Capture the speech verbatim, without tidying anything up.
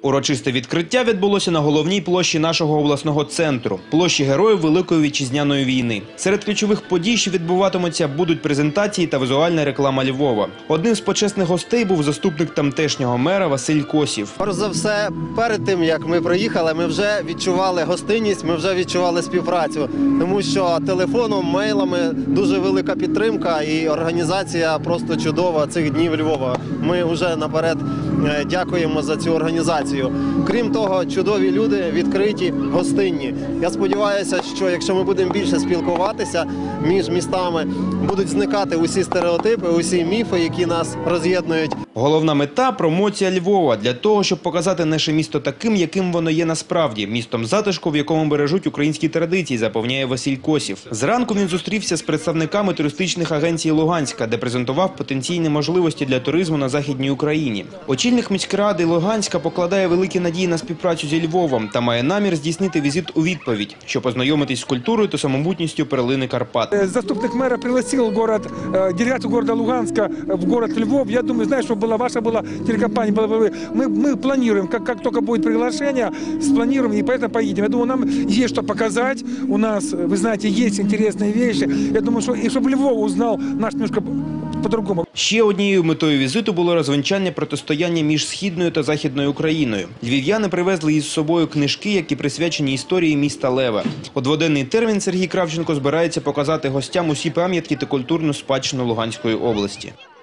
Урочисте відкриття відбулося на головній площі нашого обласного центру – площі Героїв Великої Вітчизняної війни. Серед ключових подій, що відбуватимуться, будуть презентації та візуальна реклама Львова. Одним з почесних гостей був заступник тамтешнього мера Василь Косів. Перш за все, перед тим, як ми приїхали, ми вже відчували гостинність, ми вже відчували співпрацю. Тому що телефоном, мейлами дуже велика підтримка і організація просто чудова цих днів Львова. Ми вже наперед дякуємо за цю організацію. Крім того, чудові люди, відкриті, гостинні. Я сподіваюся, що якщо ми будемо більше спілкуватися між містами, будуть зникати усі стереотипи, усі міфи, які нас роз'єднують. Головна мета – промоція Львова для того, щоб показати наше місто таким, яким воно є насправді – містом затишку, в якому бережуть українські традиції, запевняє Василь Косів. Зранку він зустрівся з представниками туристичних агенцій Луганська, де презентував потенційні можливості для туризму на Західній Україні. Очільник міськради Луганська покладає великі надії на співпрацю зі Львовом та має намір здійснити візит у відповідь, щоб познайомитись з культурою та самобутністю перлини Карпат. Заступник мэра пригласил город, делегацию города Луганска в город Львов. Я думаю, знаешь, что была ваша была телекомпания. Была, мы, мы планируем, как, как только будет приглашение, спланируем и поэтому поедем. Я думаю, нам есть что показать. У нас, вы знаете, есть интересные вещи. Я думаю, что и чтобы Львов узнал наш немножко по-другому. Ще однією метою візиту було розвінчання протистояння між Східною та Західною Україною. Львів'яни привезли із собою книжки, які присвячені історії міста Лева. У дводенний термін Сергій Кравченко збирається показати гостям усі пам'ятки та культурну спадщину Луганської області.